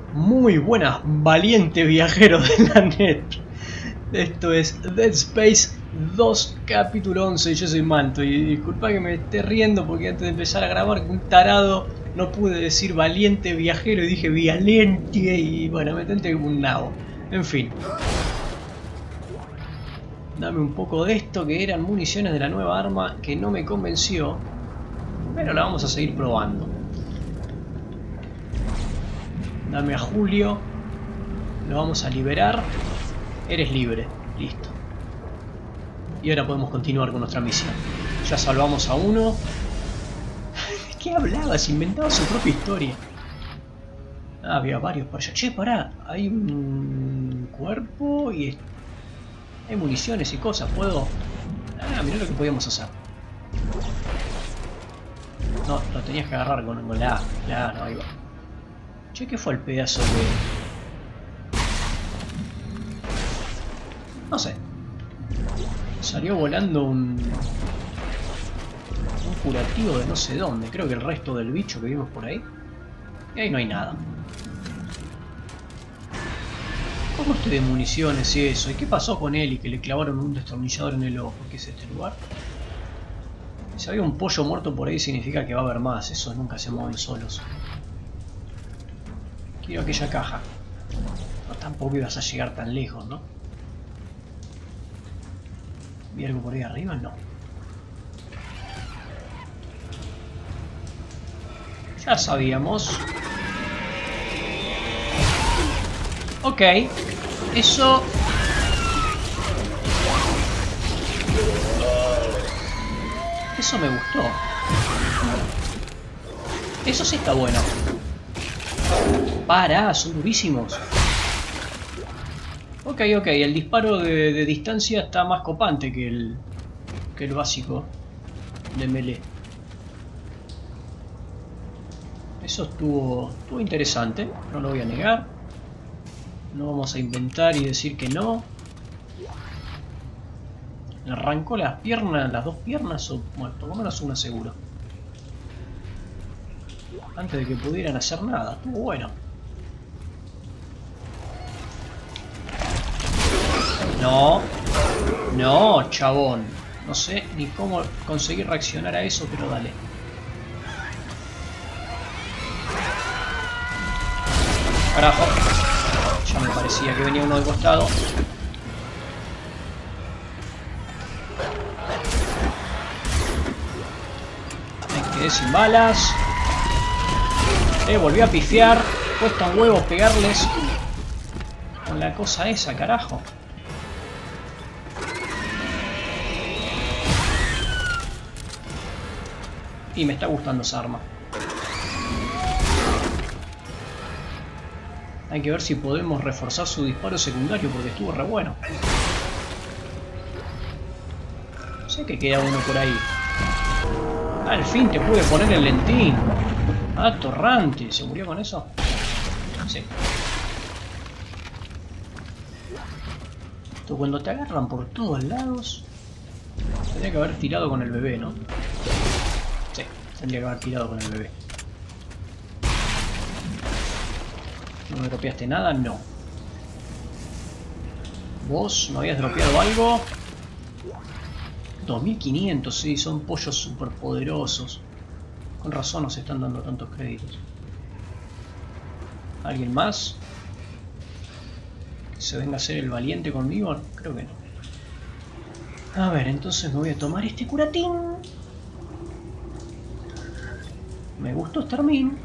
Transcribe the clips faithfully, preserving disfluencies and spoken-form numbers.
Muy buenas, valiente viajero de la net. Esto es Dead Space dos capítulo once. Yo soy Manto y disculpa que me esté riendo porque antes de empezar a grabar un tarado no pude decir valiente viajero y dije valiente y bueno, me tenté como un nabo. En fin. Dame un poco de esto que eran municiones de la nueva arma que no me convenció, pero la vamos a seguir probando. Dame a Julio. Lo vamos a liberar. Eres libre. Listo. Y ahora podemos continuar con nuestra misión. Ya salvamos a uno. ¿De qué hablabas? Inventaba su propia historia. Ah, había varios para allá. Che, pará. Hay un cuerpo y hay municiones y cosas. Puedo... Ah, mirá lo que podíamos hacer. No, lo tenías que agarrar con, con la A. Claro, ahí va. Che, ¿qué fue el pedazo de...? No sé. Salió volando un... un curativo de no sé dónde. Creo que el resto del bicho que vimos por ahí. Y ahí no hay nada. ¿Cómo estoy de municiones y eso? ¿Y qué pasó con él y que le clavaron un destornillador en el ojo? ¿Qué es este lugar? Si había un pollo muerto por ahí significa que va a haber más. Esos nunca se mueven solos. Quiero aquella caja. No, tampoco ibas a llegar tan lejos, ¿no? ¿Vi algo por ahí arriba? No. Ya sabíamos. Ok. Eso... Eso me gustó. Eso sí está bueno. Pará, son durísimos. Ok, ok, el disparo de, de distancia está más copante que el, que el básico de melee. Eso estuvo, estuvo interesante, no lo voy a negar. No vamos a inventar y decir que no. Me arrancó las piernas, las dos piernas, o bueno, por lo menos una seguro. Antes de que pudieran hacer nada, estuvo bueno. No, no, chabón. No sé ni cómo conseguir reaccionar a eso, pero dale. Carajo. Ya me parecía que venía uno de costado. Me quedé sin balas. Eh, volví a pifiar. Cuesta un huevo pegarles con la cosa esa, carajo. Y me está gustando esa arma. Hay que ver si podemos reforzar su disparo secundario porque estuvo re bueno. Sé que queda uno por ahí. Al fin te pude poner el lentín. Ah, torrante. ¿Se murió con eso? Sí. Esto cuando te agarran por todos lados... Tendría que haber tirado con el bebé, ¿no? Sí, tendría que haber tirado con el bebé. ¿No me dropeaste nada? No. ¿Vos no habías dropeado algo? dos mil quinientos, sí, son pollos super poderosos. Con razón nos están dando tantos créditos. ¿Alguien más? ¿Que se venga a hacer el valiente conmigo? Creo que no. A ver, entonces me voy a tomar este curatín. Me gustó este Armin.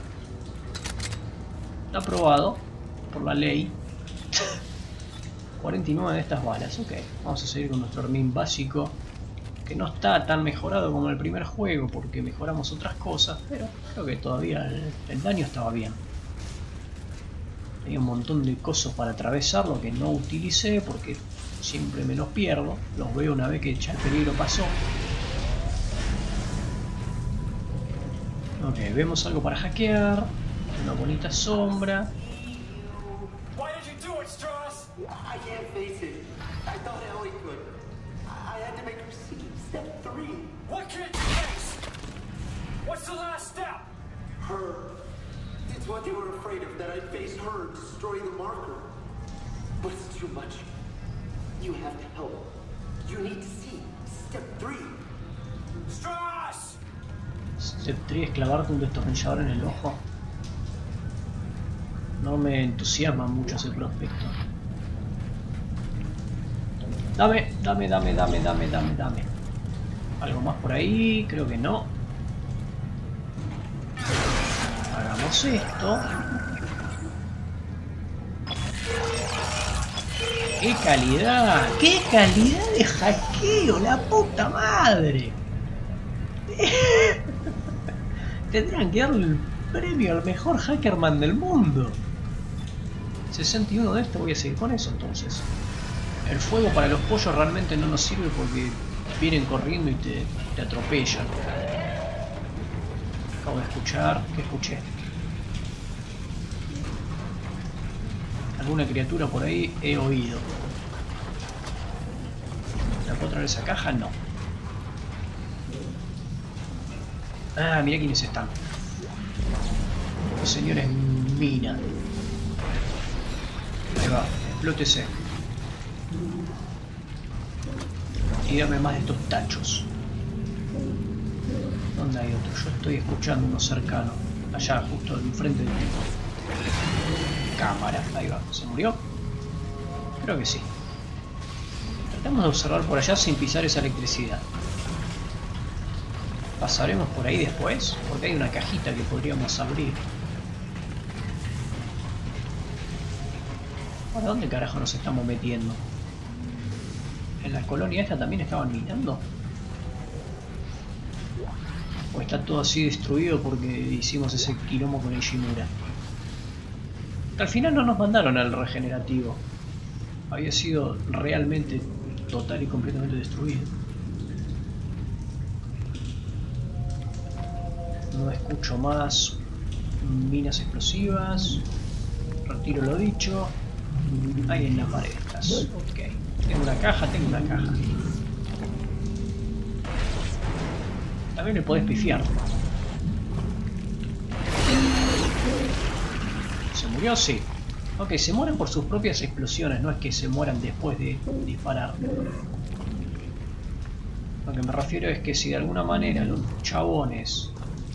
Aprobado por la ley. cuarenta y nueve de estas balas. Ok, vamos a seguir con nuestro Armin básico. Que no está tan mejorado como el primer juego porque mejoramos otras cosas. Pero creo que todavía el, el daño estaba bien. Hay un montón de cosas para atravesarlo que no utilicé porque siempre me los pierdo. Los veo una vez que ya el peligro pasó. Ok, vemos algo para hackear. Una bonita sombra. It's what they were afraid of, that I'd face her and destroy the marker. But it's too much. You have to help. You need to see. Step three. Strass! Step tres es clavarte un destornillador en el ojo. No me entusiasma mucho ese prospecto. Dame, dame, dame, dame, dame, dame, dame. ¿Algo más por ahí? Creo que no. Hagamos esto. ¡Qué calidad! ¡Qué calidad de hackeo! ¡La puta madre! Tendrían que darle el premio al mejor hackerman del mundo. sesenta y uno de esto, voy a seguir con eso entonces. El fuego para los pollos realmente no nos sirve porque vienen corriendo y te, te atropellan. Acabo de escuchar... ¿Qué escuché? ¿Alguna criatura por ahí? He oído. ¿La puedo traer esa caja? No. Ah, mira quiénes están. Los señores Mina. Ahí va, explótese. Y dame más de estos tachos. ¿Dónde hay otro? Yo estoy escuchando uno cercano. Allá, justo enfrente del tipo. Cámara, ahí va. ¿Se murió? Creo que sí. Tratamos de observar por allá sin pisar esa electricidad. ¿Pasaremos por ahí después? Porque hay una cajita que podríamos abrir. ¿Ahora dónde carajo nos estamos metiendo? ¿En la colonia esta también estaban minando? ¿O está todo así destruido porque hicimos ese quilombo con el Ishimura? Al final no nos mandaron al regenerativo. Había sido realmente total y completamente destruido. No escucho más minas explosivas. Retiro lo dicho. Hay en la pared estas. Ok. Tengo una caja, tengo una caja. También le podés pifiar. ¿Se murió? Sí. Ok, se mueren por sus propias explosiones, no es que se mueran después de disparar. Lo que me refiero es que si de alguna manera los chabones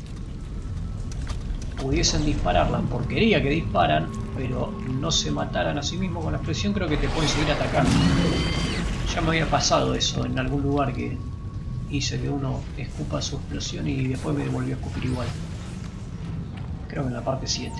pudiesen disparar la porquería que disparan, pero no se mataran a sí mismos con la explosión, creo que te pueden seguir atacando. Ya me había pasado eso en algún lugar que hice que uno escupa su explosión y después me volvió a escupir igual. Creo que en la parte siete.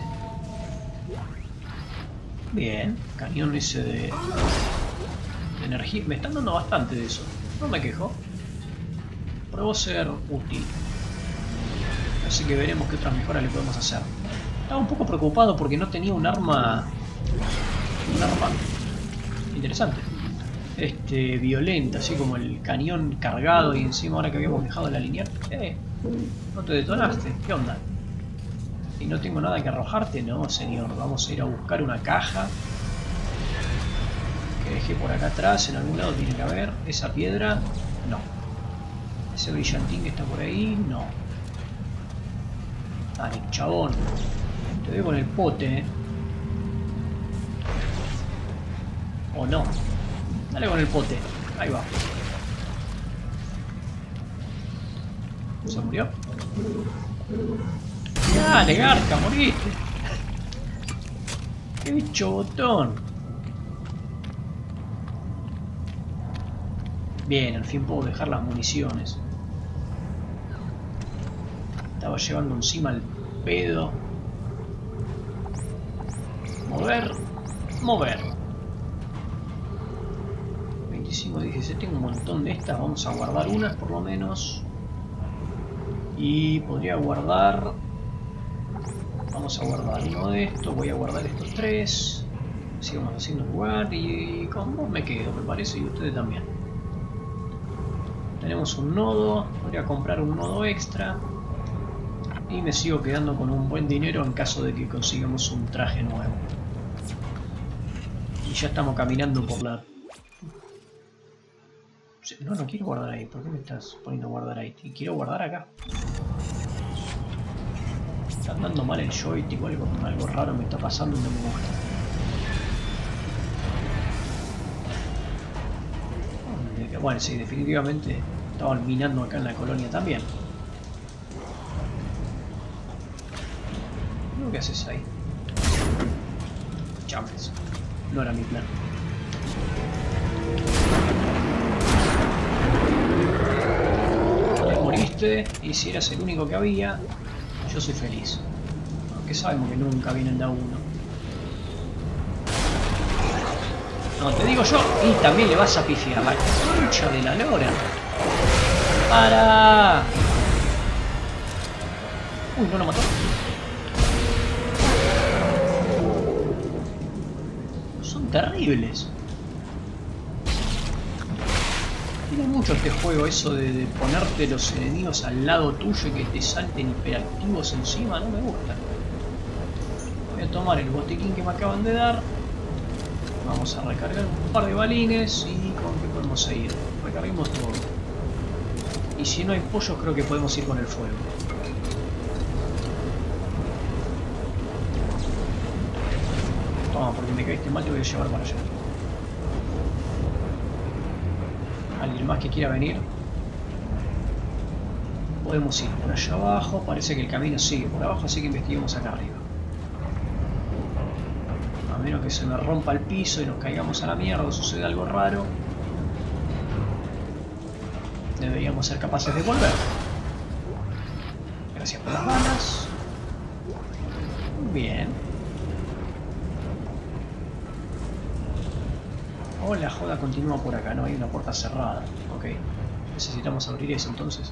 Bien, cañón ese de, de energía. Me están dando bastante de eso. No me quejo. Pruebo ser útil. Así que veremos qué otras mejoras le podemos hacer. Estaba un poco preocupado porque no tenía un arma... Un arma... Interesante. Este, violenta, así como el cañón cargado y encima ahora que habíamos dejado la línea. Eh, ¿no te detonaste? ¿Qué onda? ¿Y no tengo nada que arrojarte? No, señor. Vamos a ir a buscar una caja que dejé por acá atrás. En algún lado tiene que haber. Esa piedra, no. Ese brillantín que está por ahí, no. Dale, chabón. Te veo con el pote, ¿eh? O no. Dale con el pote. Ahí va. ¿Se murió? Dale, garca, moriste. Qué bicho botón. Bien, al fin puedo dejar las municiones. Estaba llevando encima el pedo. Mover. Mover. veinticinco, dieciséis. Tengo un montón de estas. Vamos a guardar unas por lo menos. Y podría guardar... Vamos a guardar uno de estos, voy a guardar estos tres. Sigamos haciendo lugar y con vos me quedo, me parece, y ustedes también. Tenemos un nodo, voy a comprar un nodo extra. Y me sigo quedando con un buen dinero en caso de que consigamos un traje nuevo. Y ya estamos caminando por la... No, no quiero guardar ahí, ¿por qué me estás poniendo a guardar ahí? Quiero guardar acá. Está andando mal el joystick o algo, algo raro me está pasando y no me gusta. Bueno, sí, definitivamente estaban minando acá en la colonia también. ¿Qué haces ahí? Chambres. No era mi plan. Te moriste y si eras el único que había, yo soy feliz. Aunque sabemos que nunca vienen de a uno. No, te digo yo, y también le vas a pifiar la concha de la lora. ¡Para! Uy, no lo mató. Son terribles. Tiene mucho este juego eso de, de ponerte los enemigos al lado tuyo y que te salten hiperactivos encima, no me gusta. Voy a tomar el botiquín que me acaban de dar. Vamos a recargar un par de balines y con qué podemos seguir. Recarguemos todo. Y si no hay pollos creo que podemos ir con el fuego. Toma, porque me caíste mal te voy a llevar para allá. ¿Alguien más que quiera venir? Podemos ir por allá abajo. Parece que el camino sigue por abajo, así que investiguemos acá arriba. A menos que se me rompa el piso y nos caigamos a la mierda o suceda algo raro, deberíamos ser capaces de volver. Gracias por las balas. Bien. Oh, la joda continúa por acá, no hay una puerta cerrada. Ok. Necesitamos abrir eso entonces.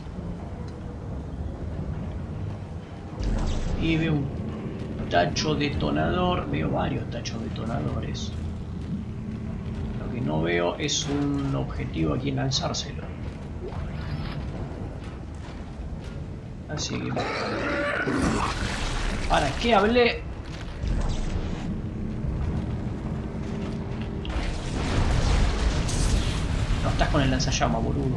Y veo un tacho detonador. Veo varios tachos detonadores. Lo que no veo es un objetivo a quien lanzárselo. Así que... ¿para qué hablé? No estás con el lanzallamas, boludo.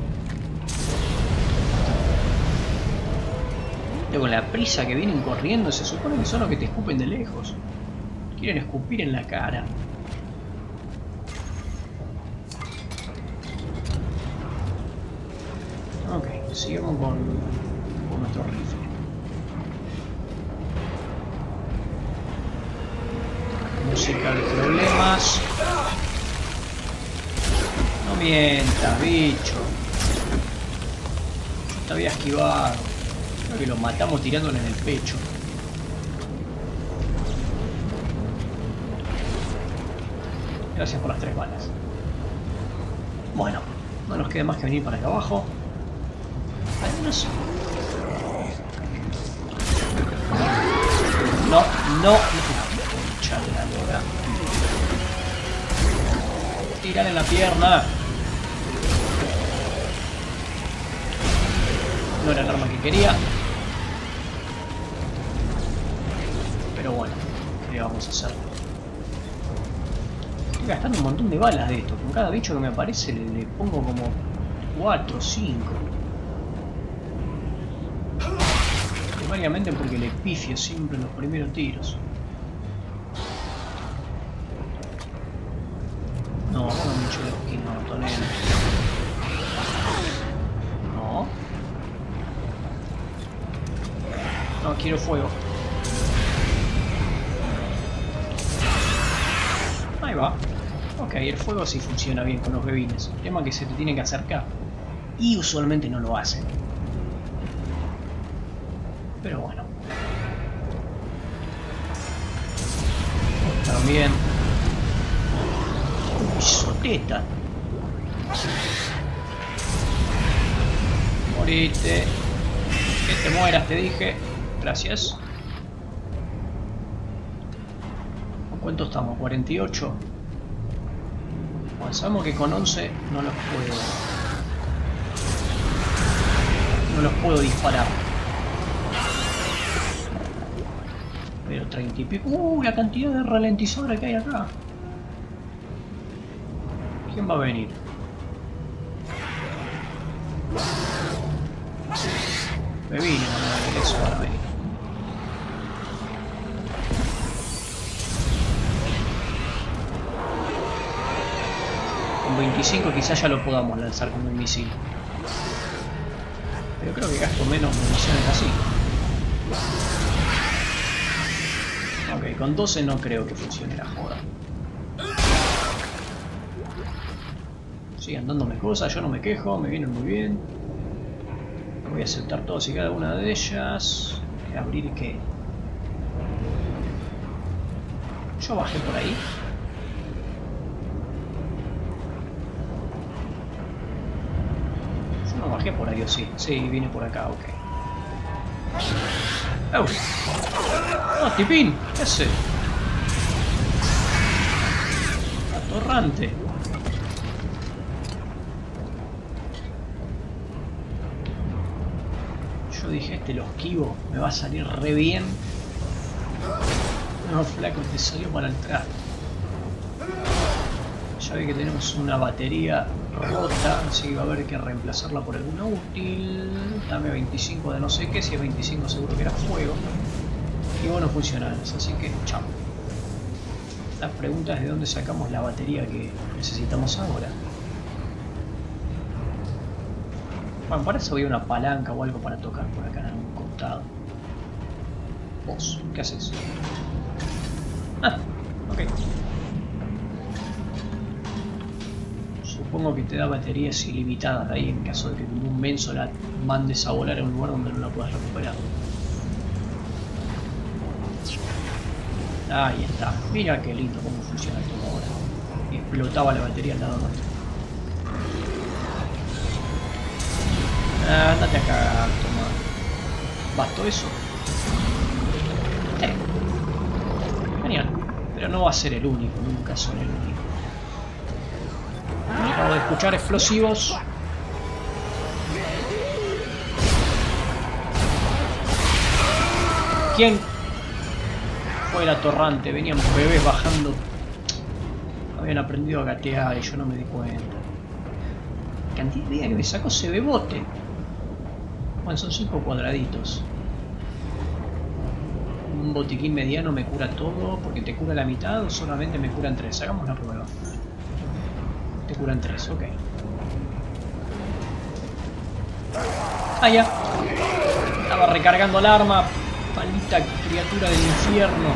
Con la prisa que vienen corriendo, se supone que son los que te escupen de lejos. Quieren escupir en la cara. Ok, sigamos con, con nuestro rifle. Música de problemas. No mientas, bicho. Yo te había esquivado. Creo que lo matamos tirándole en el pecho. Gracias por las tres balas. Bueno, no nos queda más que venir para acá abajo. Al menos... No, no, no. Chale la lora. Tirar en la pierna. No era el arma que quería. Pero bueno, ¿qué vamos a hacer? Estoy gastando un montón de balas de esto. Con cada bicho que me aparece le, le pongo como cuatro o cinco. Primariamente porque le pifio siempre en los primeros tiros. No, no me he hecho la esquina, Antonella. No. No, quiero fuego. Ahí va. Ok, el fuego sí funciona bien con los bebines. El tema es que se te tienen que acercar. Y usualmente no lo hacen. Pero bueno. También. Pisoteta. Morite. Que te mueras, te dije. Gracias. ¿Con cuánto estamos? ¿cuarenta y ocho? Bueno, sabemos que con once no los puedo... No los puedo disparar. Pero treinta y pico... ¡Uh! La cantidad de ralentizadora que hay acá. ¿Quién va a venir? Me vine, no me eso van a venir. con veinticinco quizás ya lo podamos lanzar con un misil. Pero creo que gasto menos municiones así. Ok, con doce no creo que funcione la joda. Sigan dándome cosas, yo no me quejo, me vienen muy bien. Voy a aceptar todas y cada una de ellas. ¿Abrir qué? Yo bajé por ahí. Yo no bajé por ahí, ¿o sí? Sí, vine por acá, ok. ¡Oh! ¡Oh, tipín! ¿Qué hace? Atorrante. Yo dije, este lo esquivo, me va a salir re bien. No, flaco, te salió para entrar. Ya vi que tenemos una batería rota, así que va a haber que reemplazarla por alguna útil. Dame veinticinco de no sé qué, si es veinticinco seguro que era fuego. Y bueno, funcionan, así que chao. La pregunta es de dónde sacamos la batería que necesitamos ahora. Bueno, para eso había una palanca o algo para tocar por acá en algún costado. Vos, ¿qué haces? Ah, ok. Supongo que te da baterías ilimitadas ahí en caso de que ningún menso la mandes a volar a un lugar donde no la puedas recuperar. Ahí está. Mira qué lindo cómo funciona esto ahora. Explotaba la batería al lado nuestro. Ah, andate a cagar, toma. ¿Bastó eso? Eh. Genial. Pero no va a ser el único, nunca son el único. Acabo de escuchar explosivos. ¿Quién? Fue el atorrante, venían bebés bajando. Habían aprendido a gatear y yo no me di cuenta. Cantidad de vida que me sacó ese bebote. Bueno, son cinco cuadraditos. Un botiquín mediano me cura todo, porque te cura la mitad o solamente me curan tres. Hagamos la prueba. Te curan tres, ok. Ah, ya. Estaba recargando el arma. Maldita criatura del infierno.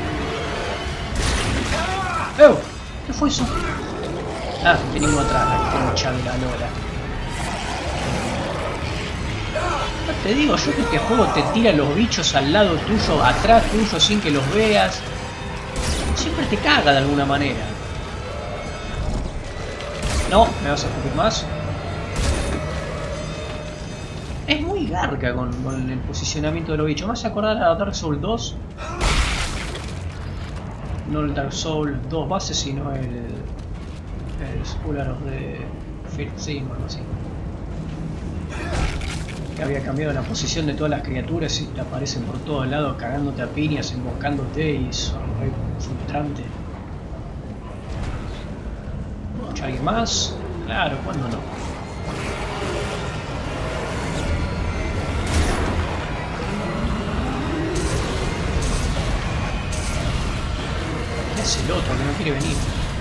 ¡Oh! ¿Qué fue eso? Ah, venimos atrás, la concha de la lora. No te digo yo que este juego te tira los bichos al lado tuyo, atrás tuyo, sin que los veas. Siempre te caga de alguna manera. No, ¿me vas a escupir más? Es muy garca con, con el posicionamiento de los bichos. Me hace acordar a Dark Souls dos. No el Dark Souls dos base, sino el... el Scholar de First Sin o algo así. Que había cambiado la posición de todas las criaturas y te aparecen por todos lados cagándote a piñas, emboscándote y son re frustrante. ¿Alguien más? Claro, ¿cuándo no? ¿Qué es el otro que no quiere venir?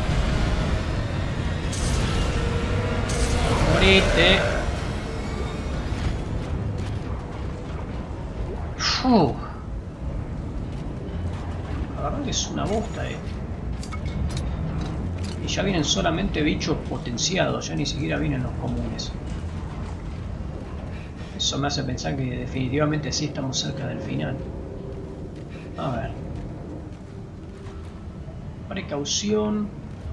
Morite. Uf. La verdad que es una bosta, eh. Y ya vienen solamente bichos potenciados, ya ni siquiera vienen los comunes. Eso me hace pensar que definitivamente sí estamos cerca del final. A ver. Precaución.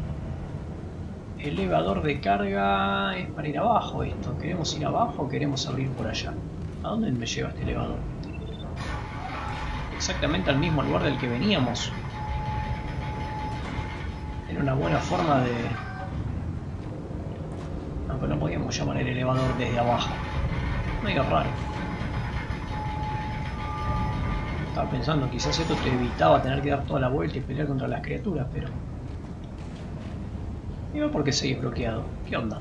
Elevador de carga. Es para ir abajo esto. ¿Queremos ir abajo o queremos abrir por allá? ¿A dónde me lleva este elevador? Exactamente al mismo lugar del que veníamos. Era una buena forma de... Aunque no podíamos llamar el elevador desde abajo. Medio raro. Estaba pensando, quizás esto te evitaba tener que dar toda la vuelta y pelear contra las criaturas, pero... Digo, ¿por qué seguís bloqueado? ¿Qué onda?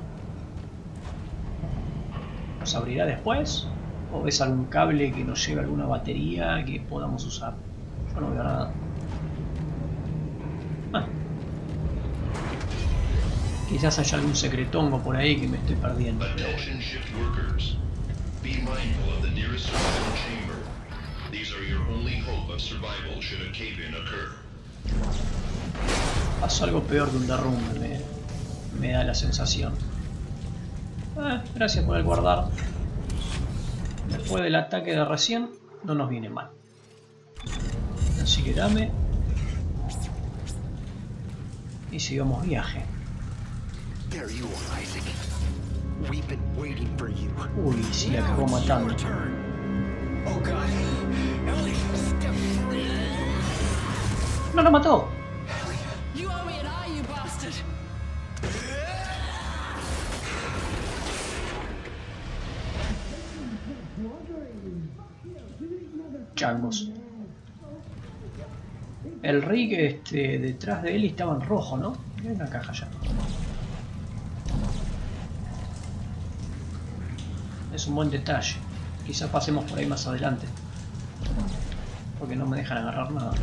¿Nos abrirá después? ¿O ves algún cable que nos lleve alguna batería que podamos usar? Yo no veo nada. Ah. Quizás haya algún secretongo por ahí que me estoy perdiendo. Attention shift workers. Be mindful of the nearest survival chamber. These are your only hope of survival should a cave-in occur. Pasó algo peor que un derrumbe, me, me da la sensación. Ah, gracias por el guardar. Después del ataque de recién, no nos viene mal. Así que dame. Y sigamos viaje. There you are, Isaac. We've been waiting for you. Uy, sí, la acabó matando. Oh God. Ellie, step three. ¡No lo mató! You owe me an eye, you bastard! Changos. El rig este, detrás de él estaba en rojo, ¿no? Hay una caja ya. Es un buen detalle. Quizás pasemos por ahí más adelante. Porque no me dejan agarrar nada.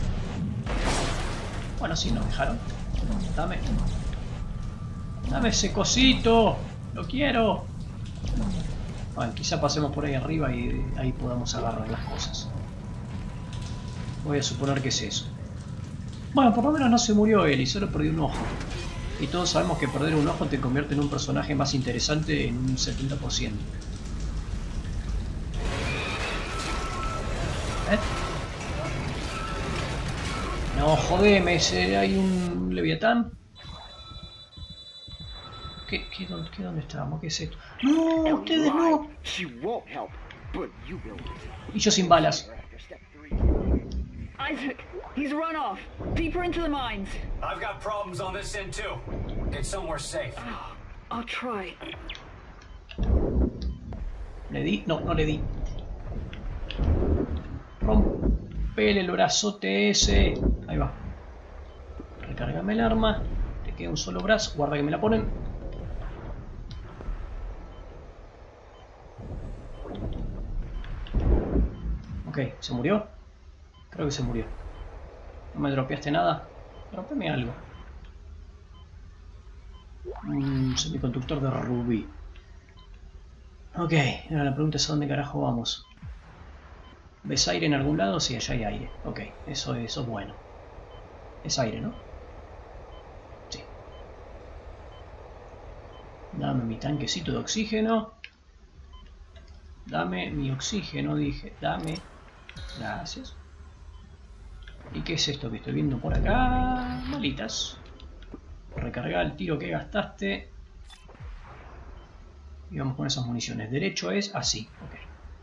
Bueno, sí, nos dejaron. Dame. Dame ese cosito. Lo quiero. Bueno, quizá pasemos por ahí arriba y ahí podamos agarrar las cosas. Voy a suponer que es eso. Bueno, por lo menos no se murió él y solo perdió un ojo. Y todos sabemos que perder un ojo te convierte en un personaje más interesante en un setenta por ciento. ¿Eh? No, jodeme, ese, hay un leviatán. ¿Qué, qué, dónde, qué, ¿Dónde estábamos? ¿Qué es esto? ¡No! ¡Ustedes no! She won't help, but you will. Y yo sin balas. Isaac, he's run off. Deeper into the mines. I've got problems on this end too. Get somewhere safe. Oh, I'll try. ¿Le di? No, no le di. Rompele el brazote ese. Ahí va. Recárgame el arma. Te queda un solo brazo. Guarda que me la ponen. Ok, ¿se murió? Creo que se murió. ¿No me dropeaste nada? Dropeme algo. Un semiconductor de rubí. Ok, ahora la pregunta es a dónde carajo vamos. ¿Ves aire en algún lado? Sí, allá hay aire. Ok, eso, eso es bueno. Es aire, ¿no? Sí. Dame mi tanquecito de oxígeno. Dame mi oxígeno, dije. Dame. Gracias. ¿Y qué es esto que estoy viendo por acá? Malitas. Recargar el tiro que gastaste. Y vamos con esas municiones. Derecho es así. Ok.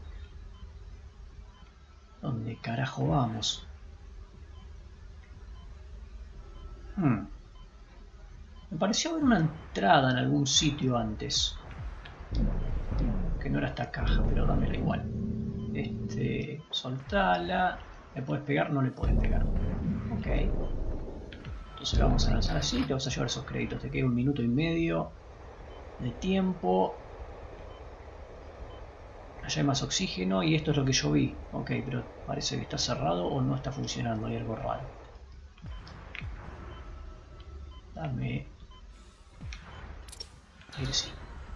¿Dónde carajo vamos? Hmm. Me pareció haber una entrada en algún sitio antes. Que no era esta caja, pero dámela igual. Este, soltala. ¿Le puedes pegar? No le puedes pegar. Ok. Entonces lo vamos a lanzar así. Te vas a llevar esos créditos. Te queda un minuto y medio de tiempo. Allá hay más oxígeno y esto es lo que yo vi. Ok, pero parece que está cerrado o no está funcionando. Hay algo raro. Dame. Ahí sí.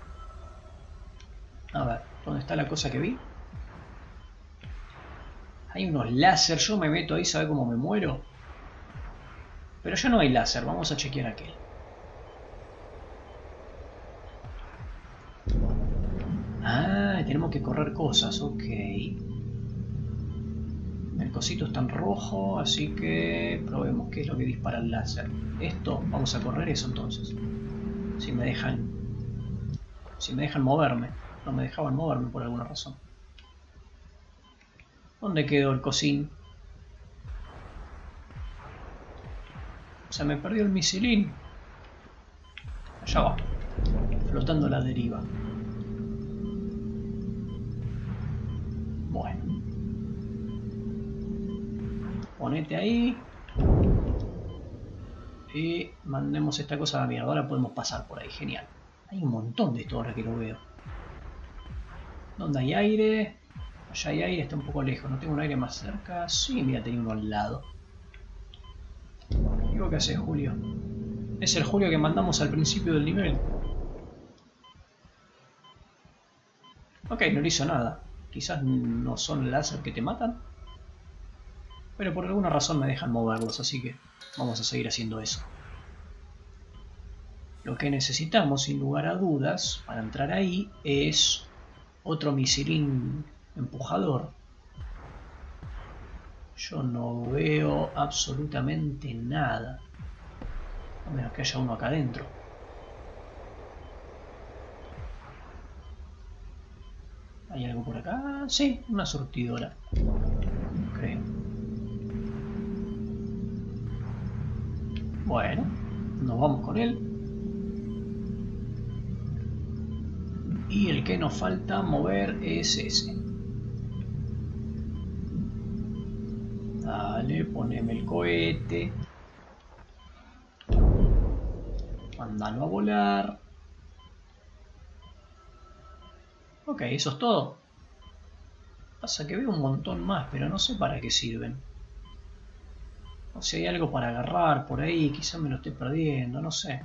A ver, ¿dónde está la cosa que vi? Hay unos láser, yo me meto ahí, ¿sabe cómo me muero? Pero ya no hay láser, vamos a chequear aquel. Ah, tenemos que correr cosas, ok. El cosito está en rojo, así que probemos qué es lo que dispara el láser. Esto, vamos a correr eso entonces. Si me dejan... Si me dejan moverme. No me dejaban moverme por alguna razón. ¿Dónde quedó el cosín? Se me perdió el misilín. Allá va. Flotando a la deriva. Bueno. Ponete ahí. Y mandemos esta cosa a la mierda. Ahora podemos pasar por ahí. Genial. Hay un montón de esto ahora que lo veo. ¿Dónde hay aire? Allá hay aire, está un poco lejos. ¿No tengo un aire más cerca? Sí, mira, tenía uno al lado. ¿Y vos qué haces, Julio? Es el Julio que mandamos al principio del nivel. Ok, no le hizo nada. Quizás no son láser que te matan. Pero por alguna razón me dejan moverlos, así que vamos a seguir haciendo eso. Lo que necesitamos, sin lugar a dudas, para entrar ahí, es otro misilín empujador. Yo no veo absolutamente nada. A menos que haya uno acá adentro. ¿Hay algo por acá? Sí, una surtidora. Creo. Bueno, nos vamos con él. Y el que nos falta mover es ese. Dale, poneme el cohete. Mándalo a volar. Ok, eso es todo. Pasa que veo un montón más, pero no sé para qué sirven. O si hay algo para agarrar por ahí, quizás me lo esté perdiendo, no sé.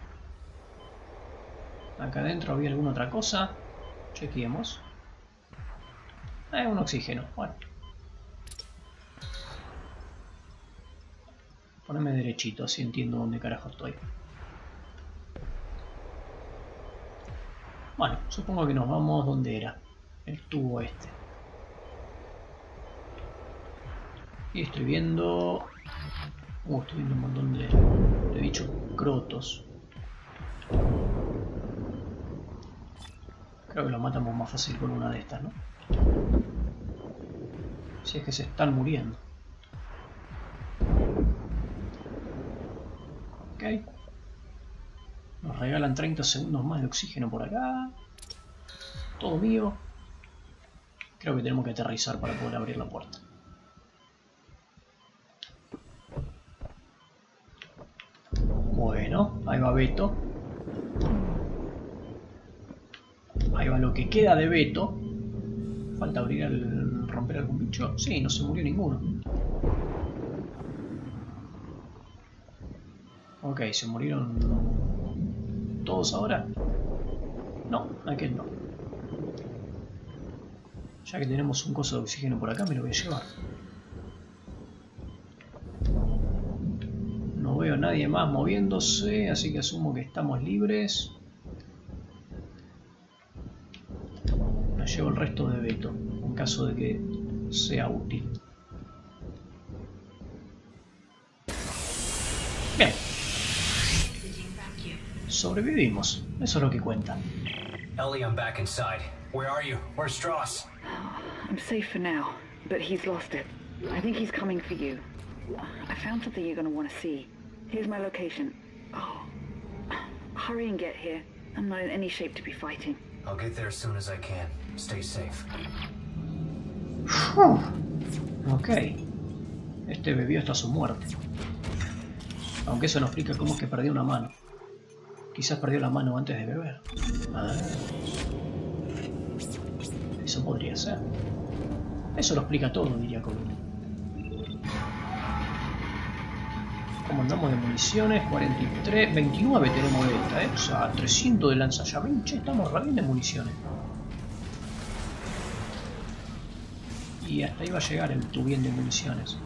Acá adentro había alguna otra cosa. Chequeemos. Ah, un oxígeno, bueno. Poneme derechito, así entiendo dónde carajo estoy. Bueno, supongo que nos vamos donde era. El tubo este. Y estoy viendo... Uh, estoy viendo un montón de, de bichos crotos. Creo que los matamos más fácil con una de estas, ¿no? Si es que se están muriendo. Ok. Nos regalan treinta segundos más de oxígeno por acá. Todo mío. Creo que tenemos que aterrizar para poder abrir la puerta. Bueno, ahí va Beto. Ahí va lo que queda de Beto. Falta abrir el... romper algún bicho. Sí, no se murió ninguno. Ok, se murieron todos ahora. No, aquel no. Ya que tenemos un coso de oxígeno por acá, me lo voy a llevar. No veo a nadie más moviéndose, así que asumo que estamos libres. Me llevo el resto de Beto, en caso de que sea útil. Bien. Sobrevivimos, eso es lo que cuenta. Ellie, I'm back inside. Where are you? Where's Strauss? I'm safe for now, but he's lost it. I think he's coming for you. I found something you're going to want to see. Here's my location. Oh, hurry and get here. I'm not in any shape to be fighting. I'll get there as soon as I can. Stay safe. Uf. Ok. Este bebió hasta su muerte. Aunque eso no explica cómo es que perdió una mano. Quizás perdió la mano antes de beber. Ah. Eso podría ser. Eso lo explica todo, diría Colin. Como andamos de municiones, cuarenta y tres, veintinueve tenemos de esta, ¿eh? O sea, trescientos de lanzallamas. Che, estamos re bien de municiones. Y hasta ahí va a llegar el tubien de municiones.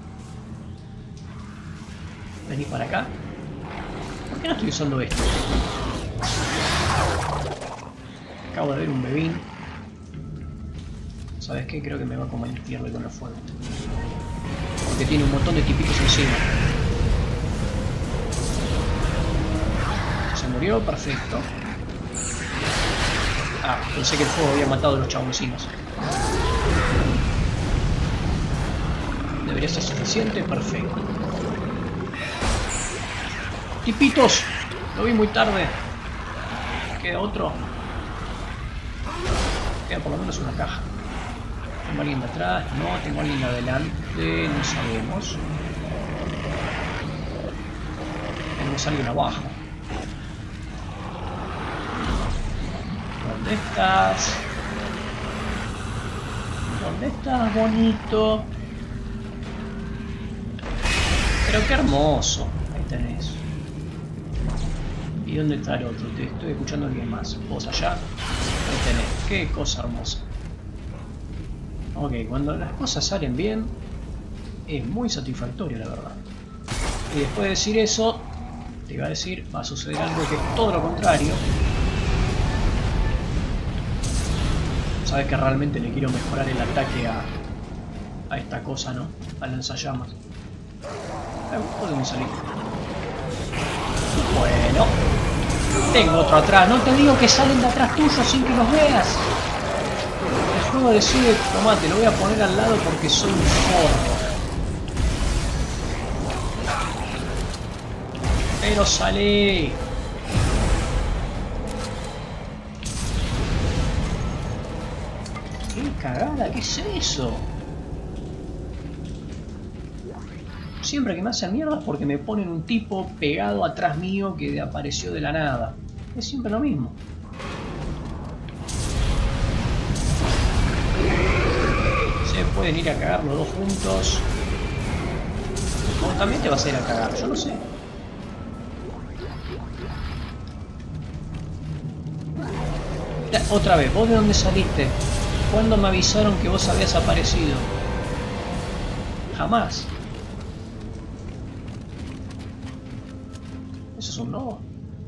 Vení para acá. ¿Por qué no estoy usando esto? Acabo de ver un bebín. ¿Sabes qué? Creo que me va a comer pierde con el fuego. Porque tiene un montón de tipitos encima. Se murió, perfecto. Ah, pensé que el fuego había matado a los chaboncinos. Debería ser suficiente, perfecto. ¡Tipitos! Lo vi muy tarde. ¿Queda otro? Queda por lo menos una caja. ¿Tengo alguien de atrás? No, tengo alguien de adelante, no sabemos. Tenemos a alguien abajo. ¿Dónde estás? ¿Dónde estás, bonito? Pero qué hermoso. Ahí tenés. ¿Y dónde está el otro? Te estoy escuchando a alguien más. Vos allá. Ahí tenés. Qué cosa hermosa. Ok, cuando las cosas salen bien, es muy satisfactorio, la verdad. Y después de decir eso, te iba a decir, va a suceder algo que es todo lo contrario. Sabes que realmente le quiero mejorar el ataque a, a esta cosa, ¿no? Al lanzallamas. ¿Por dónde salí? Bueno. Tengo otro atrás. No te digo que salen de atrás tuyo sin que los veas. El juego decide, tomate, lo voy a poner al lado porque soy un forro. Pero sale. ¡Qué cagada! ¿Qué es eso? Siempre que me hacen mierda es porque me ponen un tipo pegado atrás mío que apareció de la nada. Es siempre lo mismo. Se pueden ir a cagar los dos juntos. O también te vas a ir a cagar, yo no sé. Otra vez, ¿vos de dónde saliste? ¿Cuándo me avisaron que vos habías aparecido? Jamás. ¿Eso es un nodo?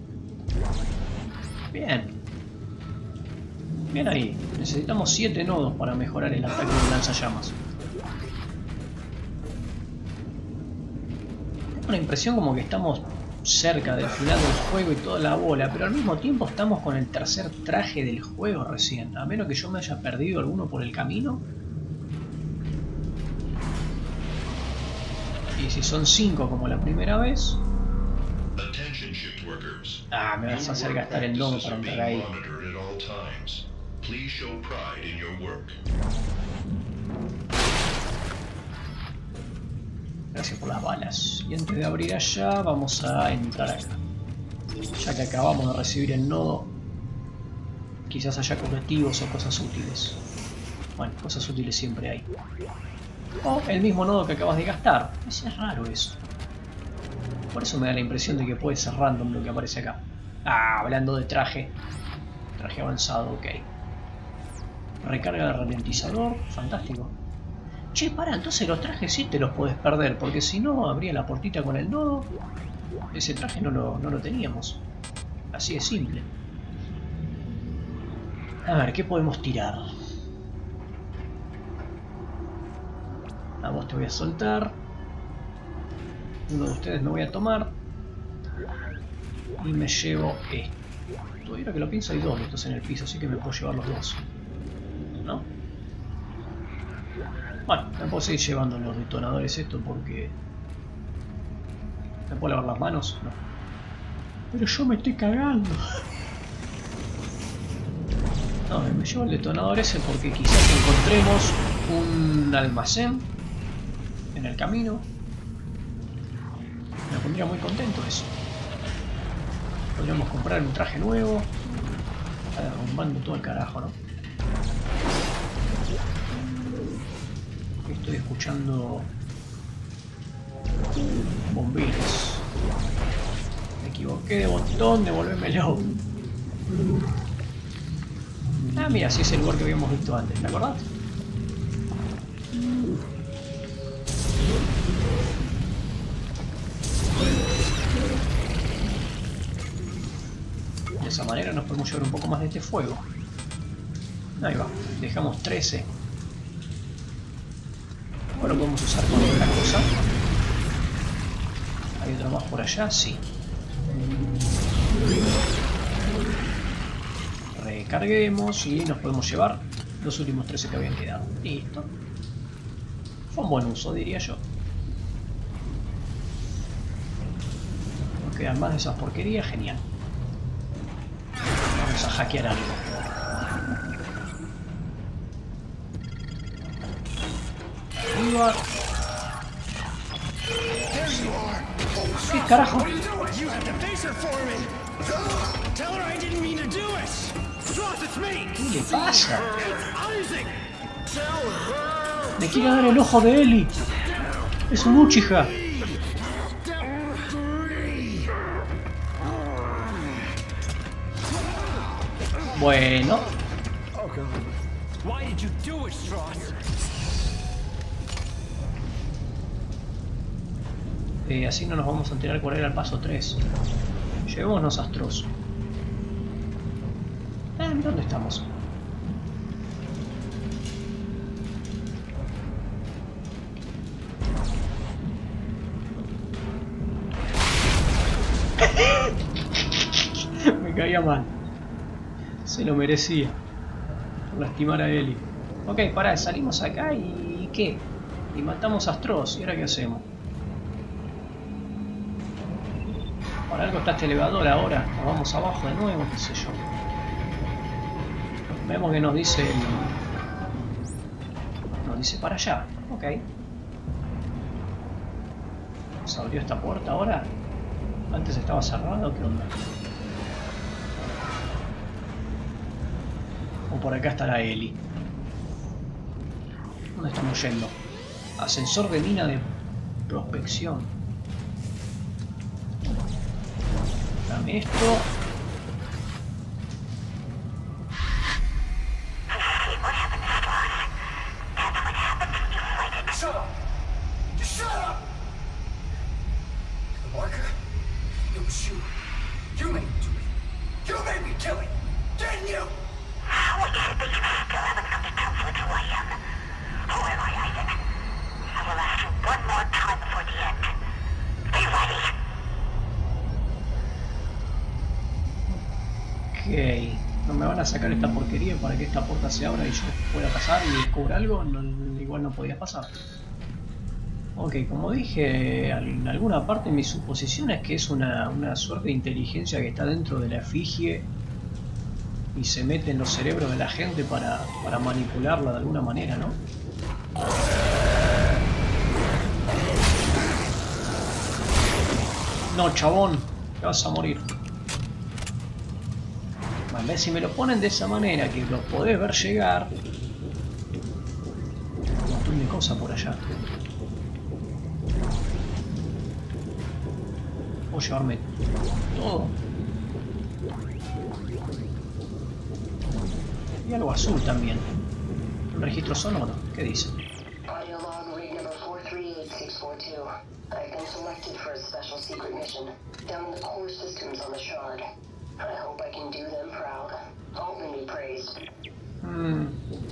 Bien. Bien ahí. Necesitamos siete nodos para mejorar el ataque de lanzallamas. Tengo una impresión como que estamos cerca del final del juego y toda la bola, pero al mismo tiempo estamos con el tercer traje del juego recién, a menos que yo me haya perdido alguno por el camino. Y si son cinco como la primera vez... Ah, me vas a hacer gastar el nodo para entrar ahí. Gracias por las balas. Y antes de abrir allá, vamos a entrar acá. Ya que acabamos de recibir el nodo, quizás haya correctivos o cosas útiles. Bueno, cosas útiles siempre hay. O el mismo nodo que acabas de gastar. Es raro eso. Por eso me da la impresión de que puede ser random lo que aparece acá. Ah, hablando de traje. Traje avanzado, ok. Recarga de ralentizador, fantástico. Che, para, entonces los trajes sí te los puedes perder, porque si no, abría la puertita con el nodo. Ese traje no lo, no lo teníamos. Así de simple. A ver, ¿qué podemos tirar? A vos te voy a soltar. Uno de ustedes me voy a tomar. Y me llevo esto. Todavía que lo pienso hay dos de estos en el piso, así que me puedo llevar los dos. ¿No? Bueno, me puedo seguir llevando los detonadores esto porque... ¿Me puedo lavar las manos? No. Pero yo me estoy cagando. No, me llevo el detonador ese porque quizás encontremos un almacén en el camino. Me pondría muy contento eso. Podríamos comprar un traje nuevo. Está derrumbando todo el carajo, ¿no? Estoy escuchando bomberos. Me equivoqué de botón, devolvémelo. Ah, mira, sí es el lugar que habíamos visto antes, ¿te acordás? De esa manera nos podemos llevar un poco más de este fuego. Ahí va, dejamos trece. Ahora lo podemos usar con otra cosa. ¿Hay otro más por allá? Sí. Recarguemos y nos podemos llevar los últimos trece que habían quedado. Listo. Fue un buen uso, diría yo. Nos quedan más de esas porquerías, genial. Vamos a hackear algo. Arriba. ¿Qué carajo? ¿Qué le pasa? Le quiere dar el ojo de Ellie. Es un Uchiha. Bueno. Why did you do it, Stross? Eh, así no nos vamos a enterar cuál era el paso tres. Llevémonos a Stross. Ah, ¿dónde estamos? Me caía mal. Se lo merecía. Por lastimar a Ellie. Ok, pará, salimos acá y... ¿qué? Y matamos a Stross. ¿Y ahora qué hacemos? Por algo está este elevador ahora. Nos vamos abajo de nuevo, qué sé yo. Vemos que nos dice el... Nos dice para allá. Ok. ¿Se abrió esta puerta ahora? Antes estaba cerrado, ¿qué onda? O por acá estará Ellie. ¿Dónde estamos yendo? Ascensor de mina de prospección. Dame esto. Shut up! Just shut up! The marker? It was you. You made me do it. You made me kill it. Didn't you? What do you think you still haven't come to terms with who I am? Who am I, Isaac? I will ask you one more time before the end. Be ready. Ok. ¿No me van a sacar esta porquería para que esta puerta se abra y yo pueda pasar y descubra algo? No, igual no podía pasar. Ok, como dije en alguna parte, mi suposición es que es una, una suerte de inteligencia que está dentro de la efigie y se mete en los cerebros de la gente para, para manipularla de alguna manera, ¿no? No, chabón, te vas a morir. A ver, si me lo ponen de esa manera, que lo podés ver llegar... Un montón de cosas por allá. ¿Puedo llevarme todo? Y algo azul también. Un registro sonoro. ¿Qué dice? Audio log rig number four three eight six four two. I've been selected for a special secret mission down in the core systems on the Shard. I hope I can do them proud. Alton be praised. Mm.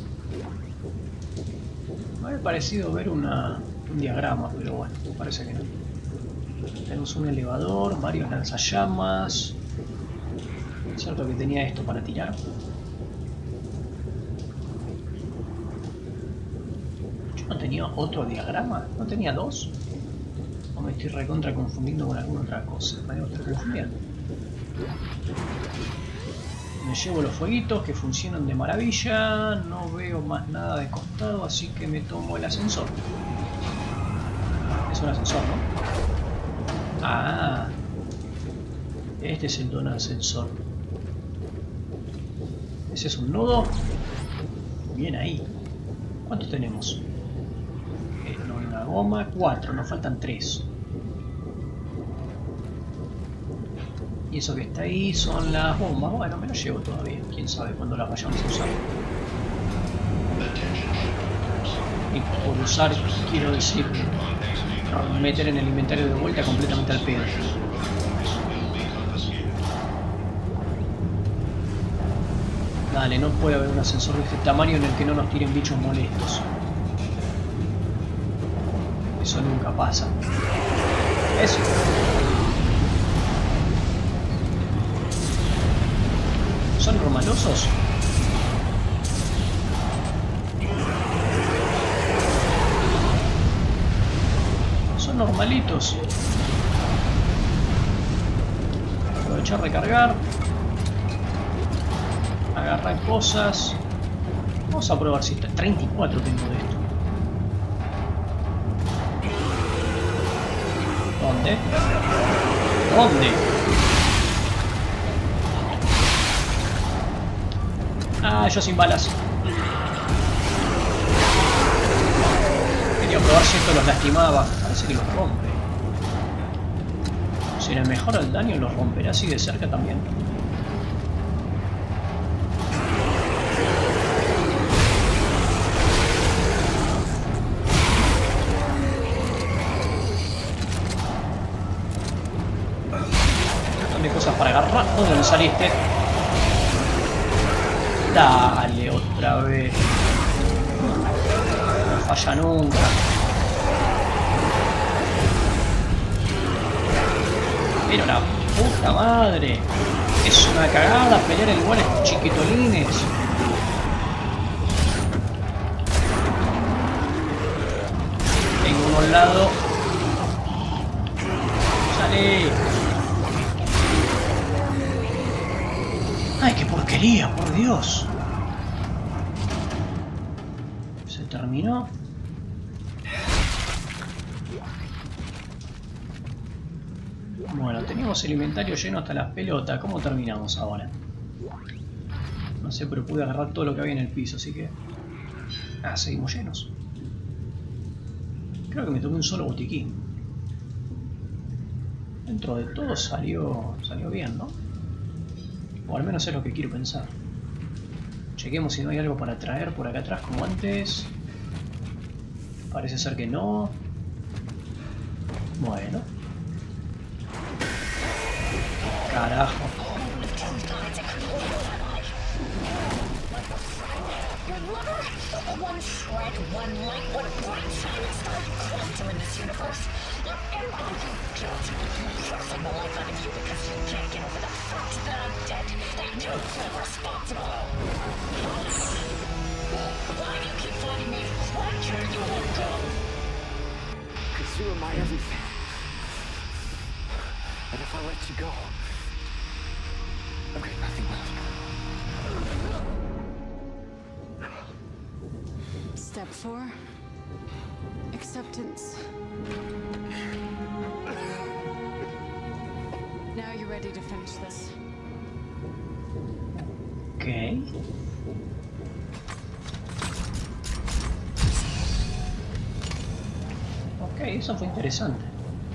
Me había parecido ver una, un diagrama, pero bueno, parece que no. Tenemos un elevador, varios lanzallamas. Es cierto que tenía esto para tirar. Yo no tenía otro diagrama, ¿no tenía dos? O me estoy recontra confundiendo con alguna otra cosa. Me debo estar confundiendo. Me llevo los fueguitos que funcionan de maravilla. No veo más nada de costado, así que me tomo el ascensor. Es un ascensor, ¿no? Ah, este es el don ascensor. Ese es un nodo. Bien ahí. ¿Cuántos tenemos? Eh, no, una goma, cuatro, nos faltan tres. Y eso que está ahí son las bombas. Bueno, me las llevo todavía. Quién sabe cuándo las vayamos a usar. Y por usar, quiero decir, meter en el inventario de vuelta completamente al pedo. Dale, no puede haber un ascensor de este tamaño en el que no nos tiren bichos molestos. Eso nunca pasa. Eso. ¿Son normalosos? Son normalitos. Aprovechar a recargar. Agarrar cosas. Vamos a probar si está. treinta y cuatro tengo de esto. ¿Dónde? ¿Dónde? Ah, yo sin balas. Quería probar si esto los lastimaba. Parece que los rompe. Si le mejora el daño, los romperá así de cerca también. montón de cosas para agarrar. ¿Dónde me saliste? Dale, otra vez. No falla nunca. Pero la puta madre. Es una cagada pelear en lugares chiquitolines. Tengo uno al lado. ¡Sale! ¡Ay, qué porquería, por Dios! ¿Se terminó? Bueno, teníamos el inventario lleno hasta las pelotas. ¿Cómo terminamos ahora? No sé, pero pude agarrar todo lo que había en el piso, así que... Ah, seguimos llenos. Creo que me tomé un solo botiquín. Dentro de todo salió, salió bien, ¿no? O al menos es lo que quiero pensar. Chequemos si no hay algo para traer por acá atrás como antes. Parece ser que no. Bueno. Carajo. Because you were my everything. And if I let you go, I've got nothing left. Step four. Acceptance. Now you're ready to finish this. Ok. Ok, eso fue interesante.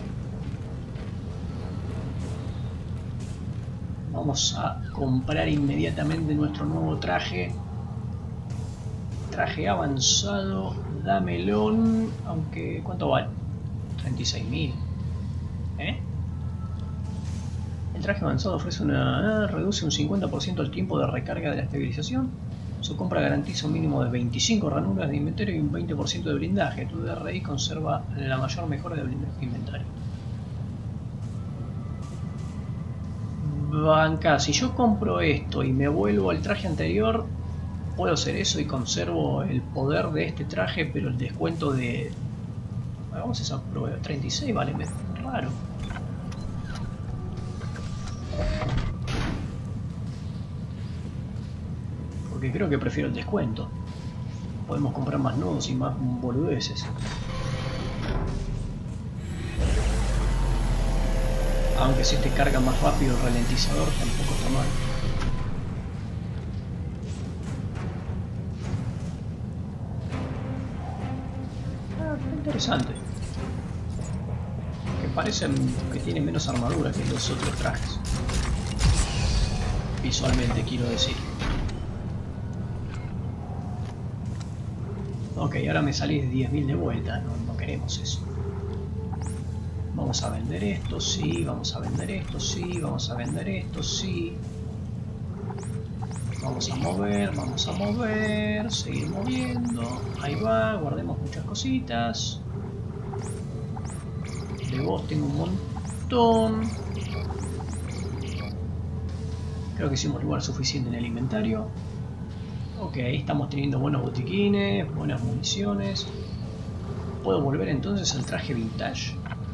Vamos a comprar inmediatamente nuestro nuevo traje. Traje avanzado, damelón, aunque... ¿cuánto vale? treinta y seis mil. ¿Eh? El traje avanzado ofrece una... reduce un cincuenta por ciento el tiempo de recarga de la estabilización. Su compra garantiza un mínimo de veinticinco ranuras de inventario y un veinte por ciento de blindaje. Tu D R I conserva la mayor mejora de blindaje de inventario. Banca, si yo compro esto y me vuelvo al traje anterior, puedo hacer eso y conservo el poder de este traje, pero el descuento de... Vamos a esa prueba. treinta y seis vale, me... raro. Porque creo que prefiero el descuento. Podemos comprar más nodos y más boludeces. Aunque si te carga más rápido el ralentizador tampoco está mal. Ah, está interesante. Que parecen que tiene menos armadura que los otros trajes. Visualmente quiero decir. Ok, ahora me salís diez mil de vuelta, no, no queremos eso. Vamos a vender esto, sí, vamos a vender esto, sí, vamos a vender esto, sí. Vamos a mover, vamos a mover, seguir moviendo. Ahí va, guardemos muchas cositas. De vos tengo un montón. Creo que hicimos lugar suficiente en el inventario. Ok, estamos teniendo buenos botiquines, buenas municiones. ¿Puedo volver entonces al traje vintage?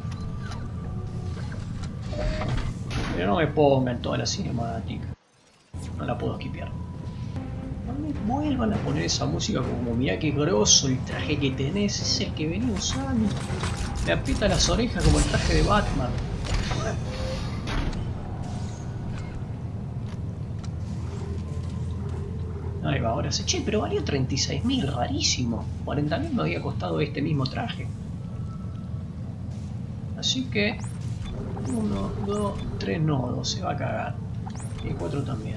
Pero no me pongan toda la cinemática. No la puedo skipear. No me vuelvan a poner esa música como mirá qué grosso el traje que tenés, es el que venía usando. Me aprieta las orejas como el traje de Batman. Ahí va, ahora se... Che, pero valió treinta y seis mil, rarísimo. cuarenta mil me había costado este mismo traje. Así que... uno, dos, tres nodos, se va a cagar. Y cuatro también.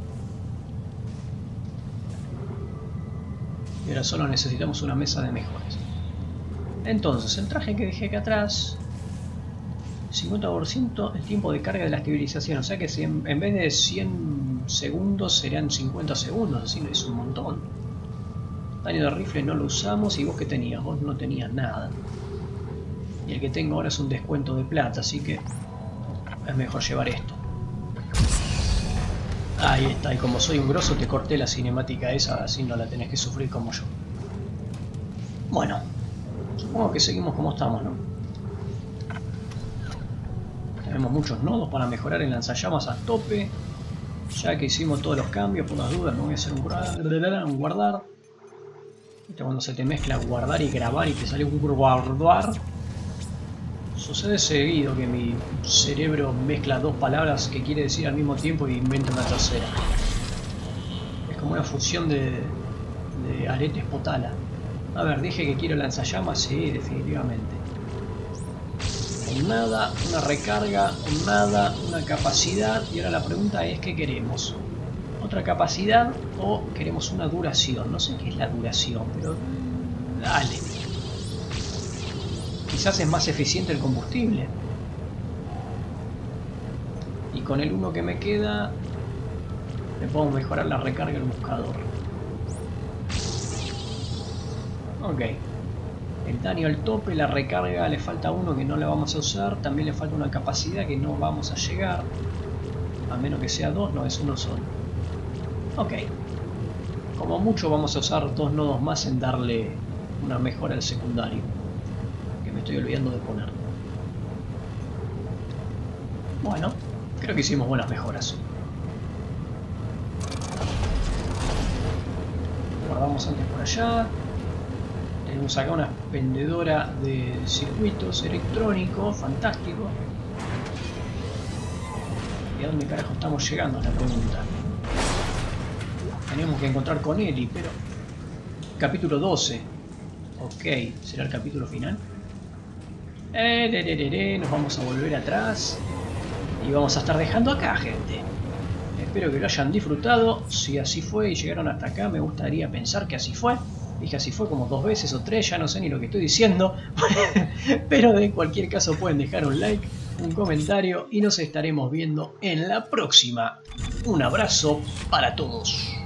Y ahora solo necesitamos una mesa de mejoras. Entonces, el traje que dejé acá atrás... cincuenta por ciento el tiempo de carga de la estabilización, o sea que si en, en vez de cien segundos serán cincuenta segundos, es decir, es un montón. Daño de rifle no lo usamos. ¿Y vos qué tenías? Vos no tenías nada. Y el que tengo ahora es un descuento de plata, así que es mejor llevar esto. Ahí está, y como soy un grosso te corté la cinemática esa, así no la tenés que sufrir como yo. Bueno, supongo que seguimos como estamos, ¿no? Tenemos muchos nodos para mejorar el lanzallamas a tope. Ya que hicimos todos los cambios, por las dudas, no voy a hacer un guardar. Un guardar. Cuando se te mezcla guardar y grabar y te sale un guardar. Sucede seguido que mi cerebro mezcla dos palabras que quiere decir al mismo tiempo y inventa una tercera. Es como una fusión de, de aretes potala. A ver, dije que quiero lanzallamas, sí, definitivamente. Un nada, una recarga, un nada, una capacidad. Y ahora la pregunta es, ¿qué queremos? ¿Otra capacidad o queremos una duración? No sé qué es la duración, pero dale. Quizás es más eficiente el combustible. Y con el uno que me queda le puedo mejorar la recarga del buscador. Ok. El daño al tope, la recarga, le falta uno que no la vamos a usar. También le falta una capacidad que no vamos a llegar. A menos que sea dos, no, es uno solo. Ok. Como mucho vamos a usar dos nodos más en darle una mejora al secundario. Que me estoy olvidando de poner. Bueno, creo que hicimos buenas mejoras. Guardamos antes por allá. Tenemos acá una expendedora de circuitos electrónicos, fantástico. ¿Y a dónde carajo estamos llegando? Es la pregunta. Tenemos que encontrar con Ellie, pero... Capítulo doce. Ok, ¿será el capítulo final? Eh, de, de, de, de. Nos vamos a volver atrás. Y vamos a estar dejando acá, gente. Espero que lo hayan disfrutado. Si así fue y llegaron hasta acá, me gustaría pensar que así fue. Dije así fue como dos veces o tres, ya no sé ni lo que estoy diciendo. Pero en cualquier caso pueden dejar un like, un comentario y nos estaremos viendo en la próxima. Un abrazo para todos.